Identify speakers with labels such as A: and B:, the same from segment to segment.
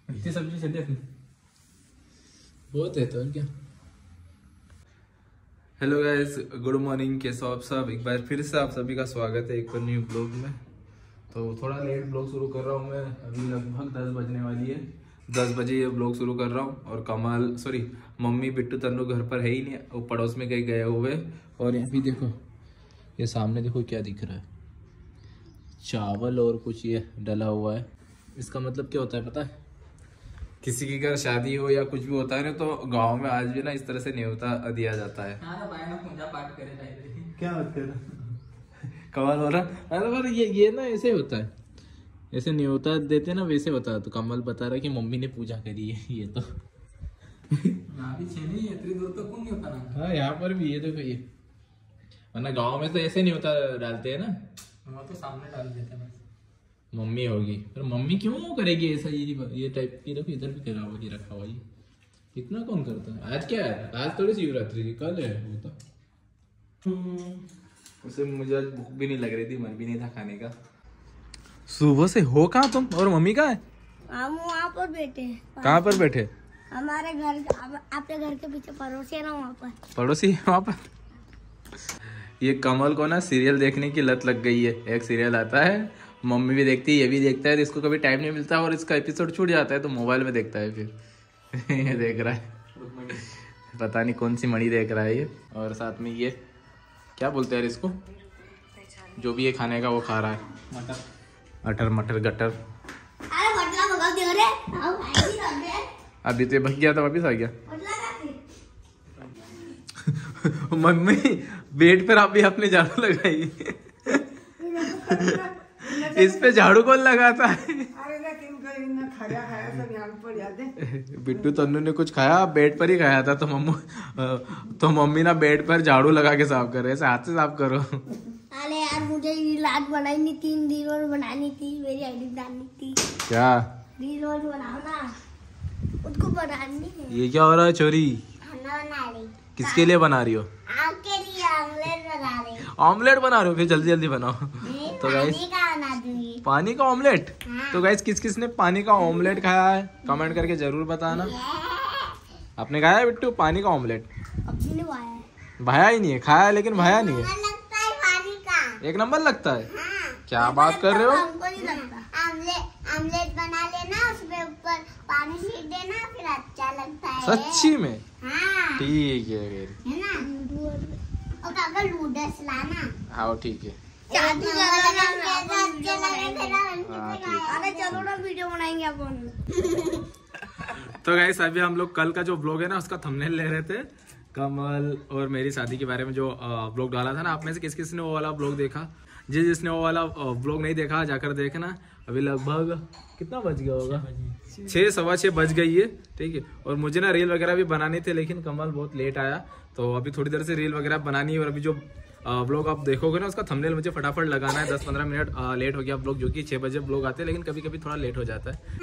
A: इतनी सब्जी से देख बहुत है तो क्या। हेलो गाइस, गुड मॉर्निंग, कैसे हो आप सब। एक बार फिर से आप सभी का स्वागत है एक न्यू ब्लॉग में। तो थोड़ा लेट ब्लॉग शुरू कर रहा हूँ मैं, अभी लगभग 10 बजने वाली है। 10 बजे ये ब्लॉग शुरू कर रहा हूँ। और कमाल मम्मी बिट्टू तन्नू घर पर है ही नहीं, वो पड़ोस में कहीं गए हुए। और यहाँ भी देखो, ये सामने देखो क्या दिख रहा है, चावल और कुछ ये डला हुआ है। इसका मतलब क्या होता है पता है, किसी की घर शादी हो या कुछ भी होता है ना, तो गांव में आज भी ना इस तरह से न्योता दिया जाता है। क्या बात कर रहा कमाल हो रहा। अरे ये ना ऐसे होता है, ऐसे न्योता देते ना वैसे होता है। तो कमल बता रहा है कि मम्मी ने पूजा करी है। ये तो हाँ यहाँ पर भी ये देखो, ये वरना गाँव में तो ऐसे न्योता डालते है ना, तो सामने डाल देते हैं। मम्मी होगी, पर मम्मी क्यों करेगी ऐसा। ये टाइप की देखो, इधर भी करा हुआ ये रखा हुआ, ये इतना कौन करता है। आज क्या है, आज थोड़ी शिवरात्रि की, कल है वो तो। उसे मुझे आज भूख भी नहीं लग रही थी, मन भी नहीं था खाने का। सुबह से हो कहाँ तुम, और मम्मी कहाँ है।
B: हम वहाँ पर बैठे।
A: कहाँ पर बैठे।
B: हमारे घर, आपके घर के पीछे पड़ोसी है ना, वहाँ पर
A: पड़ोसी वहाँ पर। ये कमल को ना सीरियल देखने की लत लग गई है। एक सीरियल आता है, मम्मी भी देखती है, ये भी देखता है। तो इसको कभी टाइम नहीं मिलता और इसका एपिसोड छूट जाता है तो मोबाइल में देखता है फिर। ये देख रहा है, पता नहीं कौन सी मणि देख रहा है ये। और साथ में ये क्या बोलते हैं इसको, जो भी ये खाने का वो खा रहा है, मटर मटर गटर। अभी तो भग गया था, वापिस आ गया। मम्मी बेड पर आप भी अपने झाड़ू लगाई। इस पे झाड़ू कौन लगाता है। बिट्टू तन्नू ने कुछ खाया, बेड पर ही खाया था। तो मम्मी ना बेड पर झाड़ू लगा के साफ कर रहे हैं, हाथ से साफ करो।
B: अरे यार, मुझे रील आज बनानी थी, रील और बनानी थी, मेरी आईडी डालनी थी।
A: क्या
B: रील और बनाओ ना, उसको बनानी है।
A: ये क्या हो रहा है चोरी,
B: खाना बना रही।
A: किसके लिए बना रही हो।
B: आपके लिए ऑमलेट बना रही।
A: ऑमलेट बना रहे हो, फिर जल्दी जल्दी बनाओ। तो गाइस पानी का ऑमलेट। हाँ। तो गाइस किस किस ने पानी का ऑमलेट खाया है कमेंट करके जरूर बताना। आपने खाया है बिट्टू पानी का ऑमलेट। भाया ही नहीं है, खाया लेकिन भाया नहीं है।
B: लगता है पानी का।
A: एक नंबर लगता है।
B: हाँ।
A: क्या बात कर रहे हो।
B: ऑमलेट बना लेना, उसके ऊपर पानी छीट देना, फिर अच्छा लगता है।
A: सच्ची में।
B: हाँ।
A: ठीक है
B: ना। और काका नूडल्स लाना।
A: हाँ ठीक है।
B: अरे चलो ना, वीडियो बनाएंगे अपन।
A: तो गाइस अभी हम लोग कल का जो ब्लॉग है ना, उसका थंबनेल ले रहे थे। कमल और मेरी शादी के बारे में जो ब्लॉग डाला था ना, आप में से किस किस ने वो वाला ब्लॉग देखा। जिसने वो वाला ब्लॉग नहीं देखा जाकर देखना। अभी लगभग कितना बज गया होगा, 6 सवा 6 बज गई है। ठीक है। और मुझे ना रील वगैरह भी बनानी थे, लेकिन कमल बहुत लेट आया, तो अभी थोड़ी देर से रील वगैरह बनानी है। और अभी जो ब्लॉग आप देखोगे ना, उसका थंबनेल मुझे फटाफट लगाना है। 10-15 मिनट लेट हो गया ब्लॉग, जो कि 6 बजे ब्लॉग आते हैं, लेकिन कभी कभी थोड़ा लेट हो जाता है।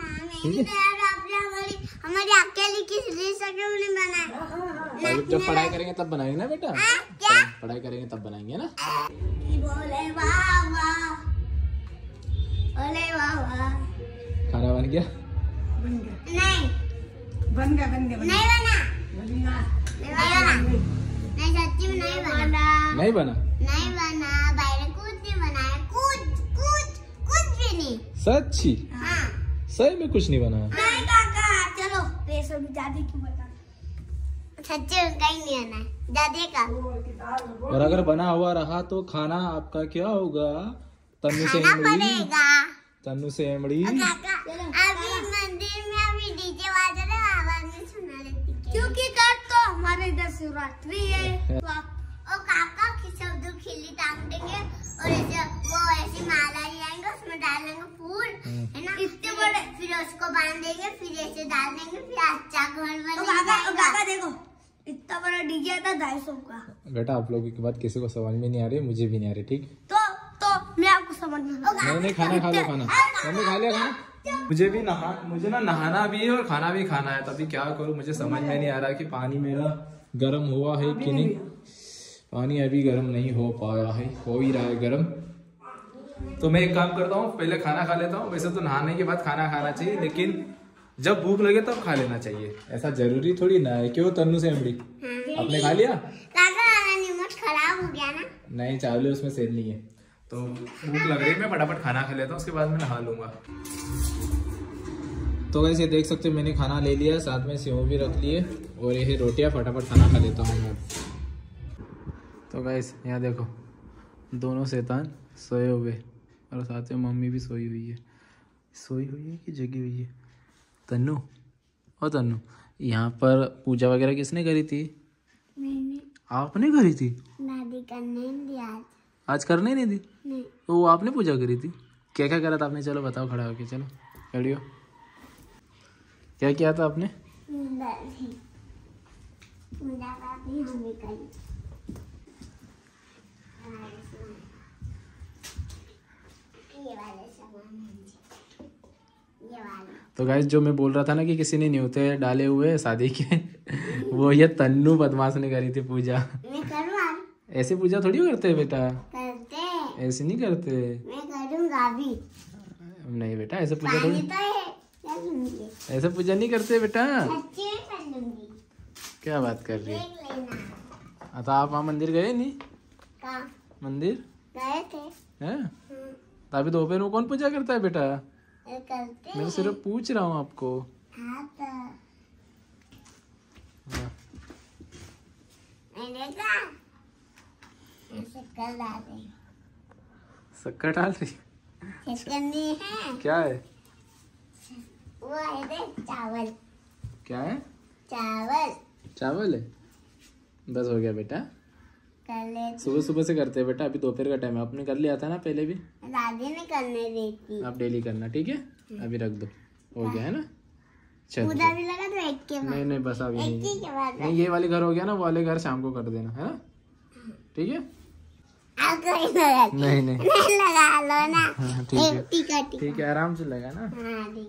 B: हमारी अकेली किस बनाए।
A: जब पढ़ाई करेंगे तब बनाएंगे ना बेटा। पढ़ाई करेंगे तब बनाएंगे ना। खाना बन गया।
B: नहीं बन गया नहीं बना। नहीं सच्ची में नहीं बना।
A: नहीं बना
B: भाई ने कुछ नहीं बनाया, कुछ भी नहीं।
A: सच्ची।
B: हाँ।
A: सही में कुछ नहीं बना।
B: नहीं काका, चलो पैसों की दादी की बता। सच्ची में कहीं नहीं बना दादी का।
A: और अगर बना हुआ रहा तो खाना आपका क्या होगा। तन्नू से तन्नू से एमड़ी।
B: अभी मंदिर में अभी डीजे बज रहा है, आवाज नहीं सुना लेती क्योंकि कल तो हमारे इधर शिवरात्रि है। और काका खिचड़ी खिल्ली टांग देंगे और ऐसी माला ले आएंगे, उसमें डालेंगे फूल, है ना, इतने बड़े, फिर उसको बांधेंगे, फिर ऐसे डाल देंगे, फिर अच्छा घर बनेगा। काका देखो, इतना बड़ा डीजे था 250 का।
A: बेटा आप लोगों की बात किसी को समझ में नहीं आ रही, मुझे भी नहीं आ रही। ठीक
B: तो मैं आपको समझ में
A: नहीं, खाना खा लो, खाना मम्मी खा लिया खाना। मुझे ना नहाना भी है और खाना भी खाना है, तभी क्या करूँ मुझे समझ में नहीं आ रहा कि पानी मेरा गर्म हुआ है कि नहीं। पानी अभी गर्म नहीं हो पाया है, हो ही रहा है गर्म। तो मैं एक काम करता हूँ, पहले खाना खा लेता हूँ। वैसे तो नहाने के बाद खाना खाना चाहिए, लेकिन जब भूख लगे तब खा लेना चाहिए, ऐसा जरूरी थोड़ी ना है। क्यों तन्नू से अमड़ी आपने खा लिया?
B: नमक खराब हो गया ना।
A: नहीं चावल उसमें सेल नहीं है, तो भूख लग रही है, मैं फटाफट खाना खा लेता हूँ, उसके बाद मैं नहा लूंगा। तो गाइस ये देख सकते हो मैंने खाना ले लिया, साथ में सेव भी रख लिए और ये रोटियाँ, फटाफट खाना खा लेता हूँ मैं। तो गाइस यहाँ देखो दोनों शैतान सोए हुए और साथ में मम्मी भी सोई हुई है। सोई हुई है कि जगी हुई है? तन्नू और तन्नू, यहाँ पर पूजा वगैरह किसने करी थी?
B: मैंने।
A: आपने करी थी?
B: दादी करने नहीं दिया
A: आज करने नहीं दी?
B: नहीं।
A: तो वो आपने पूजा करी थी? क्या क्या करा था आपने? चलो बताओ खड़ा होके, चलो खड़ी हो। क्या किया था आपने? तो गाइस जो मैं बोल रहा था ना कि किसी ने न्योते डाले हुए शादी के वो ये तन्नू बदमाश ने करी थी पूजा।
B: मैं करूँ?
A: ऐसे पूजा थोड़ी करते है बेटा,
B: करते
A: ऐसे नहीं करते।
B: मैं करूँगा भी।
A: नहीं बेटा ऐसे पूजा थोड़ी,
B: तो
A: ऐसे पूजा नहीं करते बेटा।
B: अच्छे कर लूंगी।
A: क्या बात कर रही है?
B: देख लेना।
A: तो आप वहाँ मंदिर गए नहीं?
B: कहाँ
A: मंदिर
B: गए थे?
A: है? तो अभी दोपहर में कौन पूजा करता है बेटा?
B: करते
A: मैं सिर्फ पूछ रहा हूँ आपको।
B: हाँ तो
A: हाँ।
B: शक्कर डाल रही।
A: शक्कर डाल रही?
B: शक्कर नहीं है,
A: क्या है?
B: वो है रे चावल।
A: क्या है?
B: चावल।
A: चावल है? बस हो गया बेटा,
B: कर ले।
A: सुबह सुबह से करते हैं बेटा, अभी दोपहर का टाइम है। आपने कर लिया था ना पहले भी?
B: दादी ने करने देती।
A: आप डेली करना, ठीक है? अभी रख दो, हो गया है ना? चलो
B: पूजा भी लगा तो एक के बाद।
A: नहीं नहीं बस अभी
B: एक
A: नहीं,
B: के बाद
A: नहीं ये वाले घर हो गया ना, वो वाले घर शाम को कर देना, है ना? ठीक है?
B: आप कोई लगा
A: नहीं नहीं
B: नहीं लगा लो ना।
A: हाँ, ठीक है
B: टीका
A: ठीक है, आराम से लगा ना।
B: हाँ ठीक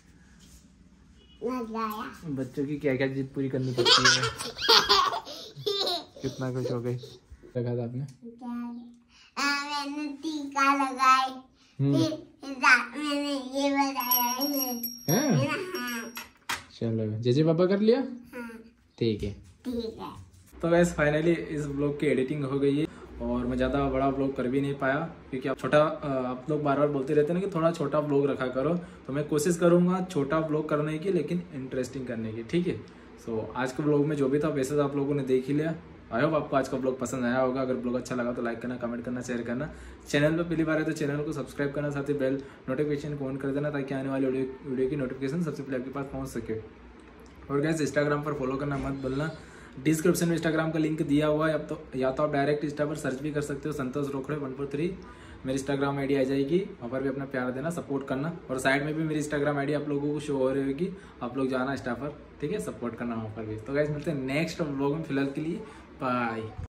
B: लगाया।
A: बच्चों की क्या क्या जिद पूरी करनी पड़ती है। कितना खुश हो गई। लगा था आपने?
B: मैंने टीका लगाई, फिर मैंने ये बताया है। हाँ
A: चलो जेजे पापा कर लिया,
B: हाँ
A: ठीक है।
B: ठीक है।
A: तो वैसे फाइनली इस ब्लॉग की एडिटिंग हो गई है और मैं ज़्यादा बड़ा ब्लॉग कर भी नहीं पाया क्योंकि आप छोटा, आप लोग बार बार बोलते रहते हैं ना कि थोड़ा छोटा ब्लॉग रखा करो, तो मैं कोशिश करूँगा छोटा ब्लॉग करने की लेकिन इंटरेस्टिंग करने की, ठीक है? सो आज के ब्लॉग में जो भी था वैसे तो आप लोगों ने देख ही लिया। आई होप आपको आज का ब्लॉग पसंद आया होगा। अगर ब्लॉग अच्छा लगा तो लाइक करना, कमेंट करना, शेयर करना। चैनल पर पहली बार है तो चैनल को सब्सक्राइब करना, साथ ही बेल नोटिफिकेशन को ऑन कर देना ताकि आने वाली वीडियो की नोटिफिकेशन सबसे पहले आपके पास पहुँच सके। और गाइस इंस्टाग्राम पर फॉलो करना मत भूलना, डिस्क्रिप्शन में इंस्टाग्राम का लिंक दिया हुआ है। अब तो या तो आप डायरेक्ट इंस्टा पर सर्च भी कर सकते हो, संतोष रोखड़े 143 मेरी इंस्टाग्राम आईडी आ जाएगी, वहाँ पर भी अपना प्यार देना, सपोर्ट करना। और साइड में भी मेरी इंस्टाग्राम आईडी आप लोगों को शो हो रही होगी, आप लोग जाना इंस्टा पर, ठीक है? सपोर्ट करना वहाँ पर भी। तो गाइस मिलते हैं नेक्स्ट व्लॉग में, फिलहाल के लिए बाय।